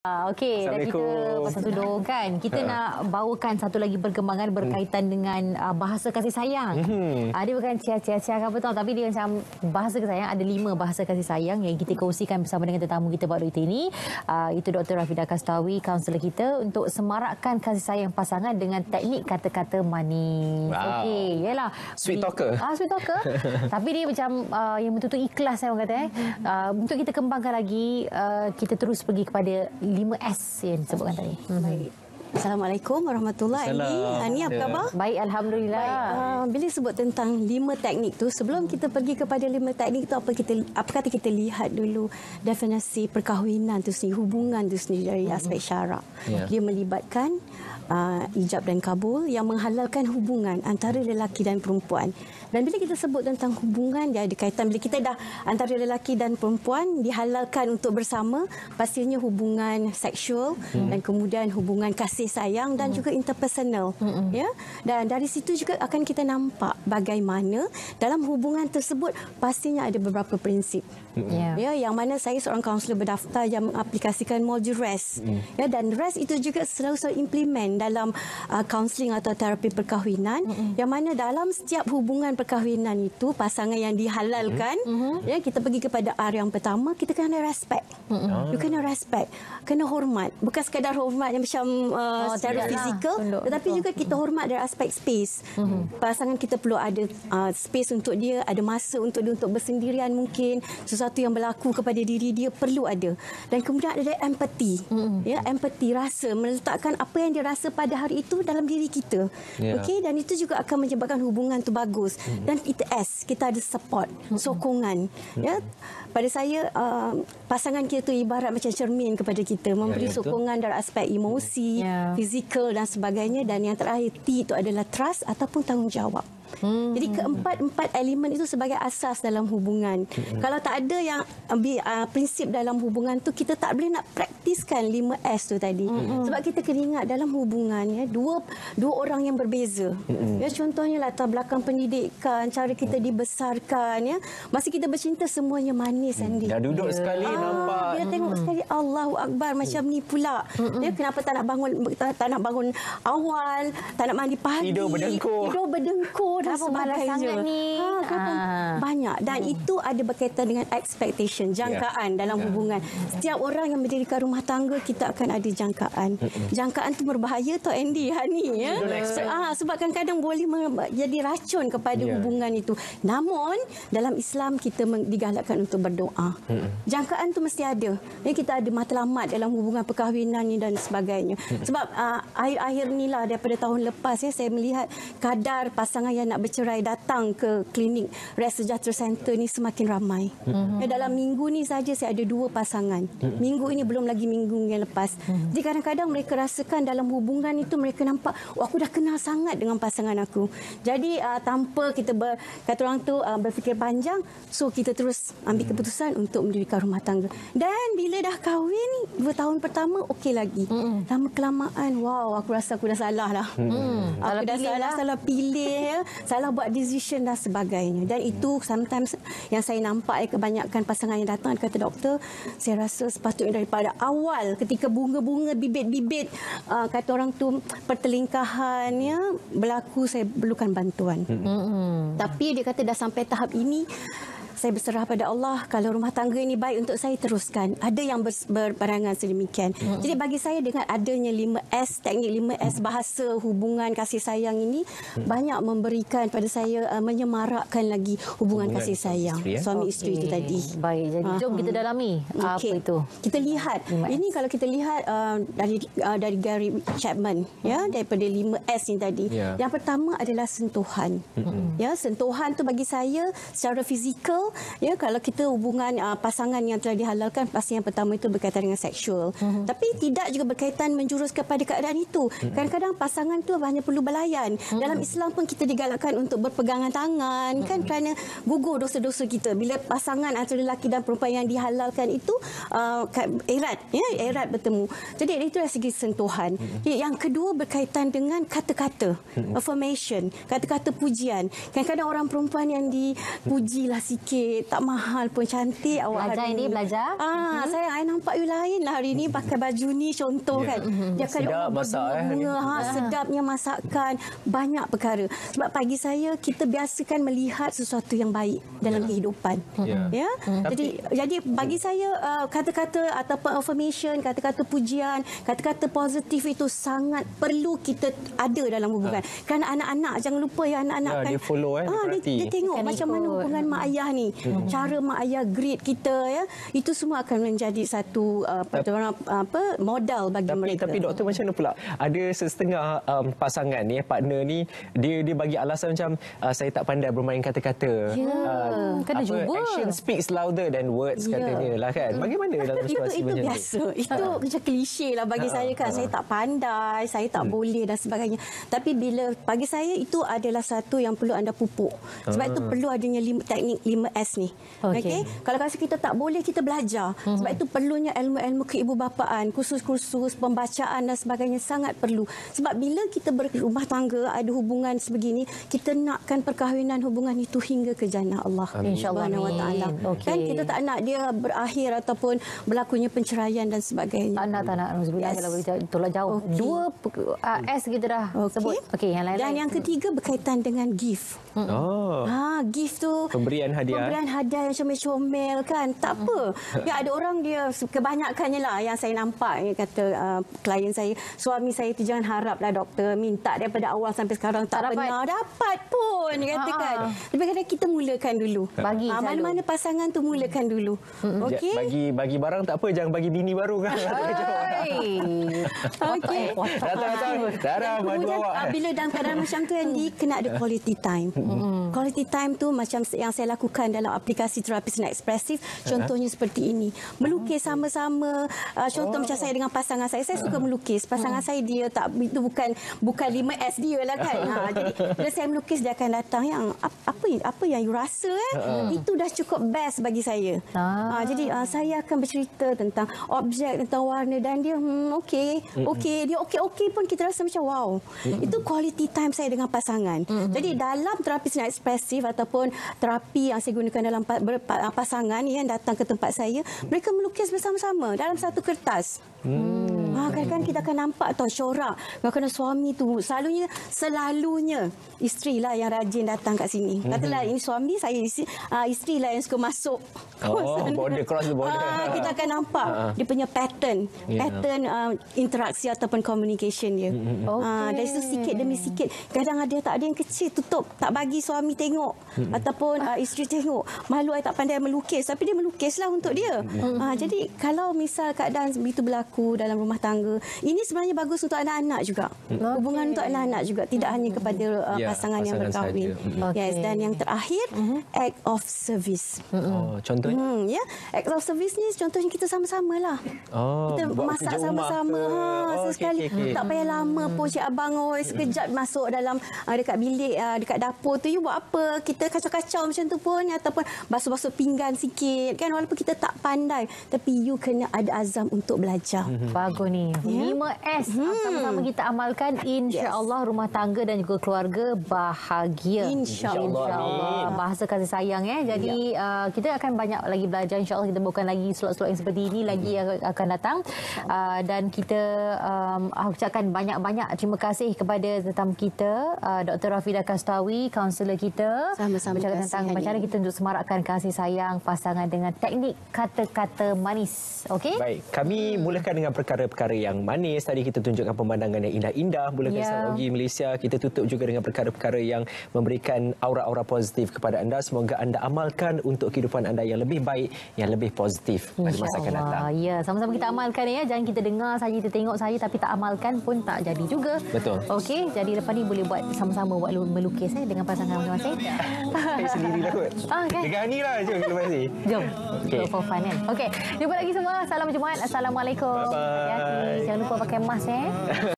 Okey, dah cerita pasal tudung kan. Kita nak bawakan satu lagi perkembangan berkaitan dengan bahasa kasih sayang. Dia bukan cia-cia apa tau, tapi dia macam bahasa kasih sayang. Ada 5 bahasa kasih sayang yang kita kongsikan bersama dengan tetamu kita pada hari ini. Itu Dr. Rafidah Kastawi, kaunselor kita, untuk semarakkan kasih sayang pasangan dengan teknik kata-kata manis. Wow. Okey, yalah. Sweet talker. Sweet talker. Tapi dia macam yang betul-betul ikhlas, saya orang kata. Untuk kita kembangkan lagi, kita terus pergi kepada 5S yang disebutkan tadi. Baik. Assalamualaikum warahmatullahi wabarakatuh. Ani, apa khabar? Baik, alhamdulillah. Bila sebut tentang 5 teknik tu, sebelum kita pergi kepada 5 teknik tu, apa kata kita lihat dulu definisi perkahwinan tu sendiri, hubungan tu sendiri dari aspek syarak. Dia melibatkan ijab dan kabul yang menghalalkan hubungan antara lelaki dan perempuan. Dan bila kita sebut tentang hubungan, dia ada kaitan. Bila kita dah antara lelaki dan perempuan dihalalkan untuk bersama, pastinya hubungan seksual dan kemudian hubungan kasih sayang dan juga interpersonal. Ya? Dan dari situ juga akan kita nampak bagaimana dalam hubungan tersebut pastinya ada beberapa prinsip. Ya, yang mana saya seorang kaunselor berdaftar yang mengaplikasikan modul REST. Ya, dan REST itu juga selalu implement dalam kaunseling atau terapi perkahwinan, yang mana dalam setiap hubungan perkahwinan itu, pasangan yang dihalalkan, ya, kita pergi kepada R yang pertama, kita kena respect. You kena respect, kena hormat. Bukan sekadar hormat yang macam secara fizikal, tetapi juga kita hormat dari aspek space. Pasangan kita perlu ada space untuk dia, ada masa untuk dia untuk bersendirian mungkin, sesuatu yang berlaku kepada diri dia perlu ada. Dan kemudian ada empathy. Ya, empathy, rasa, meletakkan apa yang dia rasa pada hari itu dalam diri kita. Okey, dan itu juga akan menyebabkan hubungan tu bagus. Dan kita ada support, sokongan. Ya, pada saya pasangan kita tu ibarat macam cermin kepada kita, memberi sokongan dari aspek emosi, fizikal dan sebagainya. Dan yang terakhir T itu adalah trust ataupun tanggungjawab. Jadi keempat elemen itu sebagai asas dalam hubungan. Kalau tak ada yang prinsip dalam hubungan tu, kita tak boleh nak praktiskan 5S tu tadi. Sebab kita kena ingat dalam hubungan, ya, dua orang yang berbeza. Ya, contohnya latar belakang pendidikan, cara kita dibesarkan, ya. Masa kita bercinta semuanya manis, Andy. Dah duduk sekali nampak. Dia tengok sekali, Allahu Akbar, macam ni pula. Ya, kenapa tak nak bangun awal, tak nak mandi pagi. Tidur berdengkur dan sebagainya. Banyak. Dan itu ada berkaitan dengan expectation, jangkaan dalam hubungan. Setiap orang yang mendirikan rumah tangga, kita akan ada jangkaan. Jangkaan tu berbahaya tau, Andy, Hani, ya. Sebab kadang-kadang boleh jadi racun kepada hubungan itu. Namun dalam Islam kita digalakkan untuk berdoa. Jangkaan tu mesti ada. Ya, kita ada matlamat dalam hubungan perkahwinan ni dan sebagainya. Sebab akhir-akhir ni lah, daripada tahun lepas, ya, saya melihat kadar pasangan yang nak bercerai datang ke klinik Rest Sejahtera Center ni semakin ramai. Dalam minggu ni saja saya ada 2 pasangan. Minggu ini, belum lagi minggu yang lepas. Jadi kadang-kadang mereka rasakan dalam hubungan itu, mereka nampak, aku dah kenal sangat dengan pasangan aku. Jadi tanpa kita kata orang tu berfikir panjang, so kita terus ambil keputusan untuk mendirikan rumah tangga. Dan bila dah kahwin 2 tahun pertama okey lagi. Lama kelamaan, wow, aku rasa aku dah salah lah. Aku dah salah pilih, ya. Salah buat decision dan sebagainya. Dan itu sometimes yang saya nampak, kebanyakan pasangan yang datang kata, doktor, saya rasa sepatutnya daripada awal, ketika bunga-bunga, bibit-bibit, kata orang tu pertelingkahannya berlaku, saya perlukan bantuan. Tapi dia kata dah sampai tahap ini, saya berserah pada Allah, kalau rumah tangga ini baik untuk saya, teruskan. Ada yang berpandangan sedemikian. Jadi bagi saya, dengan adanya 5S, teknik 5S bahasa hubungan kasih sayang ini, banyak memberikan pada saya, menyemarakkan lagi hubungan kasih sayang suami isteri itu tadi. Baik, jadi jom kita dalami apa itu. Kita lihat. 5S. Ini kalau kita lihat dari Gary Chapman, ya, daripada 5S ini tadi. Yang pertama adalah sentuhan. Ya, sentuhan tu bagi saya secara fizikal, ya, kalau kita hubungan pasangan yang telah dihalalkan, pasti yang pertama itu berkaitan dengan seksual. Tapi tidak juga berkaitan menjurus kepada keadaan itu. Kadang-kadang pasangan tu hanya perlu belayan. Dalam Islam pun kita digalakkan untuk berpegangan tangan, kan, kerana gugur dosa-dosa kita. Bila pasangan antara lelaki dan perempuan yang dihalalkan itu erat bertemu. Jadi itu dari segi sentuhan. Yang kedua berkaitan dengan kata-kata, affirmation, kata-kata pujian. Kadang-kadang orang perempuan yang dipujilah sikit, ringgit, tak mahal pun, cantik awak Belajar hari ini, belajar. Sayang, I nampak you lain lah hari ni pakai baju ni contoh kan. Dia akan Sedap masak sedapnya masakan, banyak perkara. Sebab bagi saya kita biasakan melihat sesuatu yang baik dalam kehidupan. Ya. Jadi bagi saya kata-kata ataupun affirmation, kata-kata pujian, kata-kata positif itu sangat perlu kita ada dalam hubungan. Kerana anak-anak, jangan lupa ya, anak-anak kan dia follow dia tengok Akan macam ikut. mana hubungan mak ayah ni. Cara mak ayah greet kita ya. Itu semua akan menjadi satu modal bagi mereka. Tapi doktor, macam mana pula? Ada setengah pasangan ni, partner ni, dia bagi alasan macam saya tak pandai bermain kata-kata. Kena cuba. Action speaks louder than words, katanya lah kan. Bagaimana dalam situasi itu macam biasa. Itu macam klise lah bagi saya kan. Saya tak pandai, saya tak boleh dan sebagainya. Tapi bila bagi saya itu adalah satu yang perlu anda pupuk. Sebab itu perlu adanya teknik 5S ni. Okey. Kalau rasa kita tak boleh, kita belajar. Sebab itu perlunya ilmu-ilmu keibubapaan, kursus-kursus, pembacaan dan sebagainya sangat perlu. Sebab bila kita berumah tangga, ada hubungan sebegini, kita nakkan perkahwinan hubungan itu hingga ke jannah Allah. InsyaAllah. Kan kita tak nak dia berakhir ataupun berlakunya penceraian dan sebagainya. Tak nak. Alhamdulillah, kalau tolak jauh. Dua S kita dah sebut. Okey, yang lain. Dan yang ketiga berkaitan dengan gift. Gift tu Pemberian hadiah yang comel-comel kan. Tak apa. Ya, ada orang dia kebanyakannya lah yang saya nampak, yang kata klien saya, suami saya tu jangan haraplah doktor minta daripada awal sampai sekarang tak pernah dapat pun, dia katakan. Tapi kadang kita mulakan dulu. Bagi mana-mana pasangan tu mulakan dulu. Okey. Bagi barang tak apa, jangan bagi bini baru kan. Okey. Datang darah madu awak. Bila dalam keadaan macam tu, Andy, kena ada quality time. Quality time tu macam yang saya lakukan dalam aplikasi terapi senar ekspresif. Contohnya seperti ini. Melukis sama-sama. Contoh macam saya dengan pasangan saya suka melukis. Pasangan saya dia tak, itu bukan 5S dia lah kan. Jadi bila saya melukis, dia akan datang, yang apa yang you rasa itu dah cukup best bagi saya. Jadi saya akan bercerita tentang objek, tentang warna, dan dia okey. Dia okey pun kita rasa macam wow. Itu quality time saya dengan pasangan. Jadi dalam terapi senar ekspresif ataupun terapi yang saya gunakan dalam pasangan yang datang ke tempat saya, mereka melukis bersama-sama dalam satu kertas. Kadang-kadang kita akan nampak corak. Kadang-kadang suami tu selalunya isteri lah yang rajin datang kat sini. Katalah ini suami, saya isteri lah yang suka masuk. Border, cross the border. Kita akan nampak dia punya pattern interaksi ataupun communication dia. Dari situ sikit demi sikit. Kadang tak ada yang kecil tutup, tak bagi suami tengok ataupun isteri tengok. Malu I tak pandai melukis, tapi dia melukislah untuk dia. Jadi kalau misal keadaan begitu berlaku dalam rumah tangga, ini sebenarnya bagus untuk anak-anak juga. Hubungan untuk anak-anak juga, tidak hanya kepada pasangan yang berkahwin. Yes, dan yang terakhir, act of service. Contohnya? Act of service ni contohnya kita sama-sama lah. Kita masak sama-sama. Sesekali. Tak payah lama pun Cik Abang sekejap masuk dalam dekat bilik, dekat dapur tu, you buat apa? Kita kacau-kacau macam tu pun, ataupun basuh-basuh pinggan sikit kan, walaupun kita tak pandai, tapi you kena ada azam untuk belajar. Bagus ni. 5S sama-sama kita amalkan, insya-Allah rumah tangga dan juga keluarga bahagia. Insya-Allah. Bahasa kasih sayang Jadi kita akan banyak lagi belajar, insya-Allah. Kita bukan lagi slot-slot yang seperti ini lagi yang akan datang. Dan kita ucapkan banyak-banyak terima kasih kepada tetamu kita, Dr. Rafidah Kastawi, kaunselor kita. Sama-sama. Bercakap tentang bagaimana kita untuk semarakkan kasih sayang pasangan dengan teknik kata-kata manis. Okey? Baik, kami mulakan dengan perkara-perkara yang manis. Tadi kita tunjukkan pemandangan yang indah-indah. Mulakan strategi Malaysia. Kita tutup juga dengan perkara-perkara yang memberikan aura-aura positif kepada anda. Semoga anda amalkan untuk kehidupan anda yang lebih baik, yang lebih positif pada masa akan datang. Ya, sama-sama kita amalkan Jangan kita dengar saja, kita tengok saja tapi tak amalkan pun tak jadi juga. Betul. Okey, jadi lepas ni boleh buat sama-sama buat melukis dengan pasangan masing-masing. Saya sendirilah kot. Dengan ni lah je lepas ni. Jom. Go for fun Okey, jumpa lagi semua. Salam Jumaat. Assalamualaikum. Bye-bye. Hati-hati. Jangan lupa pakai mask